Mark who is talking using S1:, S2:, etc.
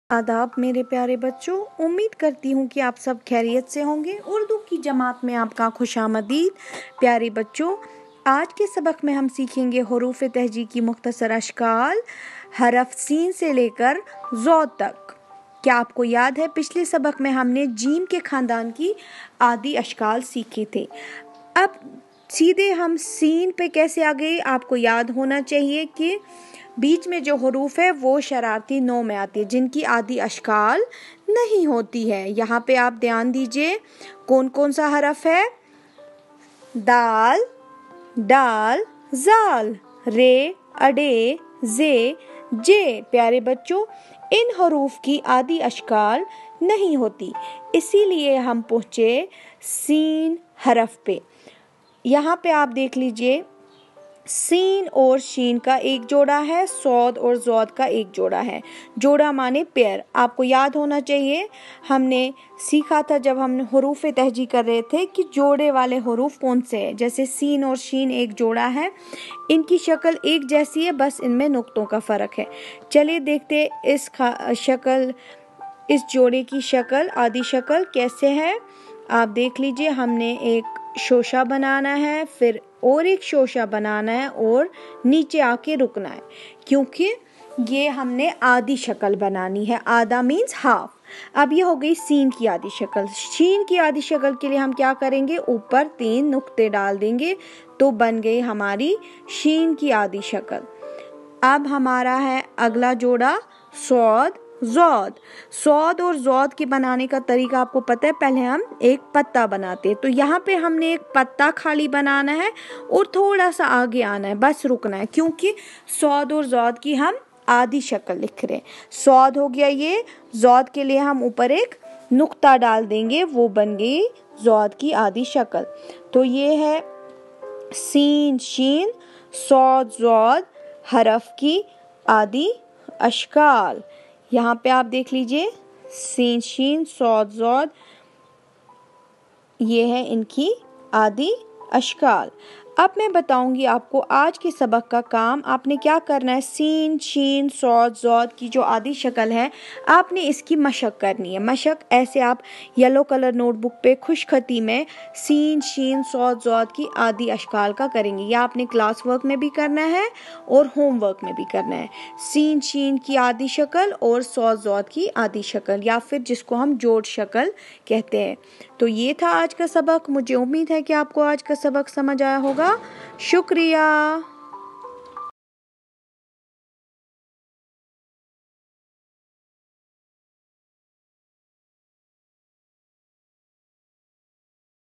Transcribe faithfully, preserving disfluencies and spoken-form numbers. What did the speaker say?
S1: आदाब मेरे प्यारे बच्चों, उम्मीद करती हूँ कि आप सब खैरियत से होंगे। उर्दू की जमात में आपका खुशामदीद। प्यारे बच्चों, आज के सबक में हम सीखेंगे हुरूफ तहजी की मुख्तसर अशकाल, हरफ सीन से लेकर ज़ौ तक। क्या आपको याद है पिछले सबक में हमने जीम के खानदान की आदि अशकाल सीखे थे। अब सीधे हम सीन पे कैसे आ गए, आपको याद होना चाहिए कि बीच में जो हरूफ है वो शरारती नौ में आती है, जिनकी आदि अशकाल नहीं होती है। यहाँ पे आप ध्यान दीजिए, कौन कौन सा हरफ है? दाल, डाल, जाल, रे, अडे, जे, जे। प्यारे बच्चों, इन हरूफ की आदि अशकाल नहीं होती, इसीलिए हम पहुँचे सीन हरफ पे। यहाँ पे आप देख लीजिए, सीन और शीन का एक जोड़ा है, सौद और जौद का एक जोड़ा है। जोड़ा माने पेयर। आपको याद होना चाहिए, हमने सीखा था जब हम हुरूफ तहजी कर रहे थे कि जोड़े वाले हुरूफ कौन से हैं। जैसे सीन और शीन एक जोड़ा है, इनकी शक्ल एक जैसी है, बस इनमें नुक्तों का फ़र्क है। चलिए देखते इस शक्ल इस जोड़े की शक्ल, आदि शक्ल कैसे है। आप देख लीजिए, हमने एक शोशा बनाना है, फिर और एक शोशा बनाना है और नीचे आके रुकना है, क्योंकि ये हमने आधी शक्ल बनानी है। आधा मीन्स हाफ। अब ये हो गई सीन की आधी शक्ल। शीन की आधी शक्ल के लिए हम क्या करेंगे, ऊपर तीन नुक्ते डाल देंगे, तो बन गई हमारी शीन की आधी शक्ल। अब हमारा है अगला जोड़ा सौद, जौद। सौद और जौद के बनाने का तरीका आपको पता है, पहले हम एक पत्ता बनाते हैं। तो यहाँ पे हमने एक पत्ता खाली बनाना है और थोड़ा सा आगे आना है, बस रुकना है, क्योंकि सौद और जौद की हम आधी शक्ल लिख रहे हैं। सौद हो गया ये, जौद के लिए हम ऊपर एक नुक्ता डाल देंगे, वो बन गई जौद की आधी शक्ल। तो ये है सीन, शीन, सौद, जौद हरफ की आदि अशकाल। यहाँ पे आप देख लीजिए, सीन, शीन, सौद, जौद, ये है इनकी आदि अशकाल। अब मैं बताऊंगी आपको आज के सबक का काम। आपने क्या करना है, सीन, शीन, सौद, जौद की जो आदि शक्ल है, आपने इसकी मशक करनी है। मशक ऐसे आप येलो कलर नोटबुक पे खुशखती में सीन, शीन, सौद, जौद की आदि अशकाल का करेंगे। या आपने क्लास वर्क में भी करना है और होमवर्क में भी करना है। सीन, शीन की आदि शक्ल और सौद, जौद की आदि शक्ल, या फिर जिसको हम जोड़ शक्ल कहते हैं। तो ये था आज का सबक। मुझे उम्मीद है कि आपको आज का सबक समझ आया होगा। शुक्रिया।